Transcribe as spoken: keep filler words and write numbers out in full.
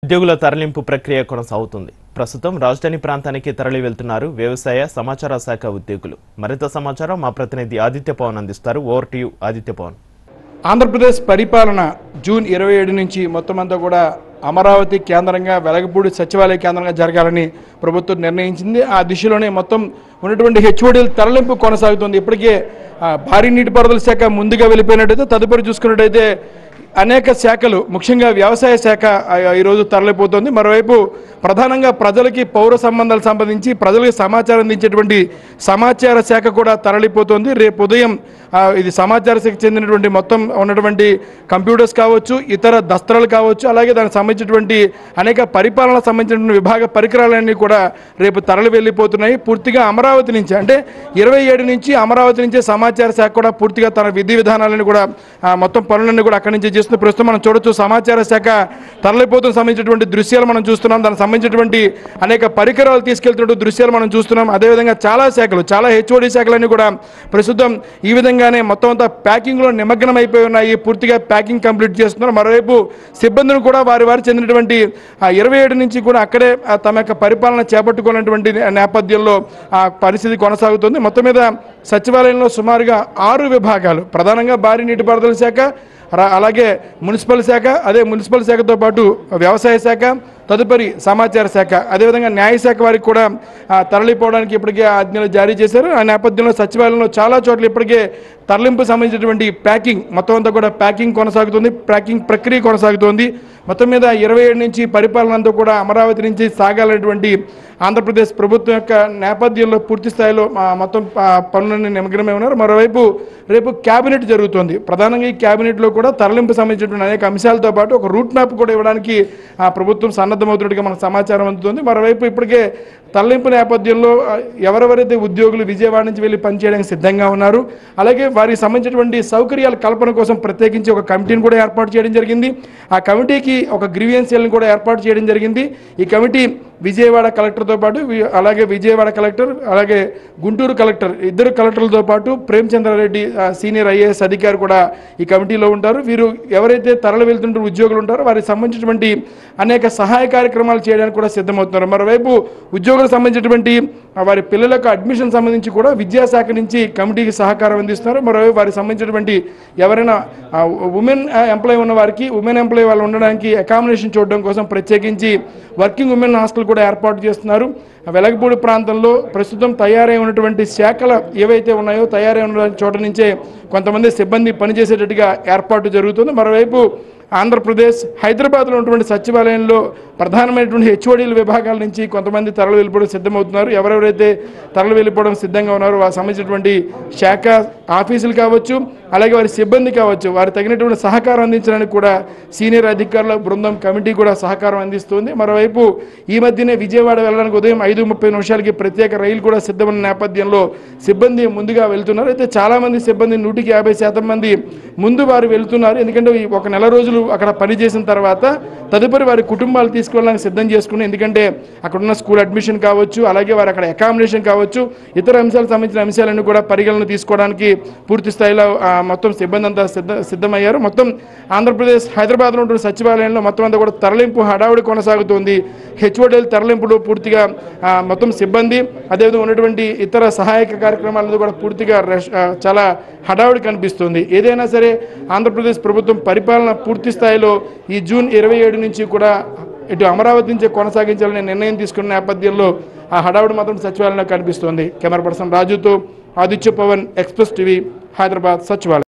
ఉద్యోగుల తరలింపు ప్రక్రియ కొనసాగుతుంది. ప్రస్తుతం రాజధాని ప్రాంతానికి తరలి వెళ్తున్నారు వ్యవసాయ సమాచార శాఖ ఉద్యోగులు. మరింత సమాచారం మా ప్రతినిధి ఆదిత్య పవన్ అందిస్తారు. Over to you Aditya Pavan. Andhra Pradesh పరిపాలన జూన్ ఇరవై ఏడు నుంచి మొత్తం అంతా కూడా అమరావతి కేంద్రంగా వెలగపూడి సచివాలయ కేంద్రంగా జరగాలని ప్రభుత్వం నిర్ణయించింది. ఆ దిశలోనే మొత్తం ఉన్నటువంటి హెచ్ఓడీల తరలింపు కొనసాగుతుంది. ఇప్పటికే భారీ నీటిపారుదల శాఖ ముందుగా వెళ్ళిపోయినట్టయితే తదుపరి చూసుకున్నట్టయితే అనేక శాఖలు ముఖ్యంగా వ్యవసాయ శాఖ ఈరోజు తరలిపోతుంది. మరోవైపు ప్రధానంగా ప్రజలకి పౌర సంబంధాలకు సంబంధించి ప్రజలకు సమాచారం అందించేటువంటి సమాచార శాఖ కూడా తరలిపోతుంది. రేపు ఉదయం ఇది సమాచార శాఖకు చెందినటువంటి మొత్తం ఉన్నటువంటి కంప్యూటర్స్ కావచ్చు, ఇతర దస్త్రాలు కావచ్చు, అలాగే దానికి సంబంధించినటువంటి అనేక పరిపాలనకు సంబంధించినటువంటి విభాగ పరికరాలన్నీ కూడా రేపు తరలి వెళ్ళిపోతున్నాయి. పూర్తిగా అమరావతి నుంచి అంటే ఇరవై ఏడు నుంచి అమరావతి నుంచే సమాచార శాఖ కూడా పూర్తిగా తన విధి విధానాలను కూడా మొత్తం పనులన్నీ కూడా అక్కడి నుంచి చేస్తుంది. ప్రస్తుతం మనం చూడొచ్చు సమాచార శాఖ తరలిపోతున్న సంబంధించినటువంటి దృశ్యాలు మనం చూస్తున్నాం. దానికి సంబంధించినటువంటి అనేక పరికరాలు తీసుకెళ్తున్న దృశ్యాలు మనం చూస్తున్నాం. అదేవిధంగా చాలా శాఖలు చాలా హెచ్ఓడి శాఖలన్నీ కూడా ప్రస్తుతం ఈ విధంగానే మొత్తం అంతా ప్యాకింగ్లో నిమగ్నం అయిపోయి ఉన్నాయి. పూర్తిగా ప్యాకింగ్ కంప్లీట్ చేస్తున్నారు. మరోవైపు సిబ్బందిని కూడా వారి వారి చెందినటువంటి ఇరవై ఏడు నుంచి కూడా అక్కడే తమ యొక్క పరిపాలన చేపట్టుకున్నటువంటి నేపథ్యంలో ఆ పరిస్థితి కొనసాగుతుంది. మొత్తం మీద సచివాలయంలో సుమారుగా ఆరు విభాగాలు, ప్రధానంగా భారీ నీటిపారుదల శాఖ, అలాగే మున్సిపల్ శాఖ, అదే మున్సిపల్ శాఖతో పాటు వ్యవసాయ శాఖ, తదుపరి సమాచార శాఖ, అదేవిధంగా న్యాయశాఖ వారికి కూడా తరలిపోవడానికి ఇప్పటికే ఆజ్ఞలు జారీ చేశారు. ఆ నేపథ్యంలో సచివాలయంలో చాలా చోట్ల ఇప్పటికే తరలింపు సంబంధించినటువంటి ప్యాకింగ్ మొత్తం అంతా కూడా ప్యాకింగ్ కొనసాగుతుంది, ప్యాకింగ్ ప్రక్రియ కొనసాగుతోంది. మొత్తం మీద ఇరవై ఏడు నుంచి పరిపాలన అంతా కూడా అమరావతి నుంచి సాగాలనేటువంటి ఆంధ్రప్రదేశ్ ప్రభుత్వం యొక్క నేపథ్యంలో పూర్తి స్థాయిలో మొత్తం పనులన్నీ నిమగ్నమై ఉన్నారు. మరోవైపు రేపు క్యాబినెట్ జరుగుతుంది. ప్రధానంగా ఈ క్యాబినెట్లో కూడా తరలింపు సంబంధించినటువంటి అనేక అంశాలతో పాటు ఒక రూట్ మ్యాప్ కూడా ఇవ్వడానికి ఆ ప్రభుత్వం సన్నద్ధమవుతున్నట్టుగా మనకు సమాచారం అందుతుంది. మరోవైపు ఇప్పటికే తరలింపు నేపథ్యంలో ఎవరెవరైతే ఉద్యోగులు విజయవాడ నుంచి వెళ్ళి పనిచేయడానికి సిద్ధంగా ఉన్నారు, అలాగే వారికి సంబంధించినటువంటి సౌకర్యాల కల్పన కోసం ప్రత్యేకించి ఒక కమిటీని కూడా ఏర్పాటు చేయడం జరిగింది. ఆ కమిటీకి ఒక గ్రీవియన్స్ని కూడా ఏర్పాటు చేయడం జరిగింది. ఈ కమిటీ విజయవాడ కలెక్టర్తో పాటు అలాగే విజయవాడ కలెక్టర్ అలాగే గుంటూరు కలెక్టర్ ఇద్దరు కలెక్టర్లతో పాటు ప్రేమచంద్రారెడ్డి సీనియర్ ఐఏఎస్ అధికారి కూడా ఈ కమిటీలో ఉంటారు. వీరు ఎవరైతే తరలి వెళ్తుంటారో ఉద్యోగులు ఉంటారో వారికి సంబంధించినటువంటి అనేక సహాయ కార్యక్రమాలు చేయడానికి కూడా సిద్ధమవుతున్నారు. మరోవైపు ఉద్యోగులకు సంబంధించినటువంటి వారి పిల్లలకు అడ్మిషన్ సంబంధించి కూడా విద్యాశాఖ నుంచి కమిటీకి సహకారం అందిస్తున్నారు. మరోవైపు వారికి సంబంధించినటువంటి ఎవరైనా ఉమెన్ ఎంప్లాయీ ఉన్న వారికి ఉమెన్ ఎంప్లాయీ వాళ్ళు ఉండడానికి అకామిడేషన్ చూడడం కోసం ప్రత్యేకించి వర్కింగ్ ఉమెన్ హాస్టల్ కూడా ఏర్పాటు చేస్తున్నారు. వెలగపూడి ప్రాంతంలో ప్రస్తుతం తయారై ఉన్నటువంటి శాఖలు ఏవైతే ఉన్నాయో తయారై ఉన్న చోట నుంచే కొంతమంది సిబ్బంది పనిచేసేటట్టుగా ఏర్పాటు జరుగుతుంది. మరోవైపు ఆంధ్రప్రదేశ్ హైదరాబాద్లో ఉన్నటువంటి సచివాలయంలో ప్రధానమైనటువంటి హెచ్ఓడీల విభాగాల నుంచి కొంతమంది తరలి వెళ్ళిపోవడం సిద్ధమవుతున్నారు. ఎవరెవరైతే తరలి వెళ్ళిపోవడం సిద్ధంగా ఉన్నారో వారికి సంబంధించినటువంటి శాఖ ఆఫీసులు కావచ్చు, అలాగే వారి సిబ్బంది కావచ్చు, వారు తగినటువంటి సహకారం అందించడానికి కూడా సీనియర్ అధికారుల బృందం కమిటీ కూడా సహకారం అందిస్తుంది. మరోవైపు ఈ మధ్యనే విజయవాడ వెళ్ళడానికి ఉదయం ఐదు ముప్పై నిమిషాలకి ప్రత్యేక రైలు కూడా సిద్ధమైన నేపథ్యంలో సిబ్బంది ముందుగా వెళ్తున్నారు. అయితే చాలామంది సిబ్బంది నూటికి యాభై శాతం మంది ముందు వారు వెళ్తున్నారు. ఎందుకంటే ఒక నెల రోజులు అక్కడ పనిచేసిన తర్వాత తదుపరి వారి కుటుంబాలు తీసుకెళ్ళడానికి సిద్ధం చేసుకుని, ఎందుకంటే అక్కడ ఉన్న స్కూల్ అడ్మిషన్ కావచ్చు, అలాగే వారు అక్కడ అకామిడేషన్ కావచ్చు, ఇతర అంశాలకు సంబంధించిన అంశాలన్నీ కూడా పరిగణన తీసుకోవడానికి పూర్తి స్థాయిలో మొత్తం సిబ్బంది అంతా సిద్ధ సిద్ధమయ్యారు. మొత్తం ఆంధ్రప్రదేశ్ హైదరాబాద్లో ఉన్న సచివాలయంలో మొత్తం అంతా కూడా తరలింపు హడావుడి కొనసాగుతోంది. హెచ్ఓడీల తరలింపులో పూర్తిగా మొత్తం సిబ్బంది అదేవిధంగా ఉన్నటువంటి ఇతర సహాయక కార్యక్రమాలతో కూడా పూర్తిగా చాలా హడావుడి కనిపిస్తుంది. ఏదైనా సరే ఆంధ్రప్రదేశ్ ప్రభుత్వం పరిపాలన పూర్తి స్థాయిలో ఈ జూన్ ఇరవై ఏడు నుంచి కూడా ఇటు అమరావతి నుంచే కొనసాగించాలనే నిర్ణయం తీసుకున్న నేపథ్యంలో ఆ హడావుడి మాత్రం సచివాలయంలో కనిపిస్తోంది. కెమెరా పర్సన్ రాజుతో ఆదిత్య పవన్, ఎక్స్ప్రెస్ టీవీ, హైదరాబాద్ సచివాలయం.